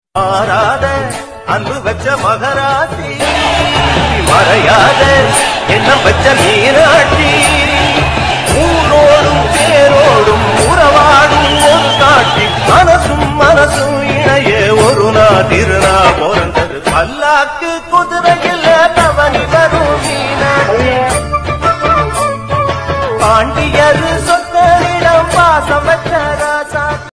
மாறாத அன்பு வச்ச மகராசி மறையாத என்ன வச்ச மீனாட்சி ஊரோடும் தேரோடும் உறவாடும் ஒரு காட்சி மனசும் இணைய ஒரு நாள் திருநா பிறந்தது பல்லாக்கு குதிரையில் தவணி வரும் மீனாட்சி பாண்டிய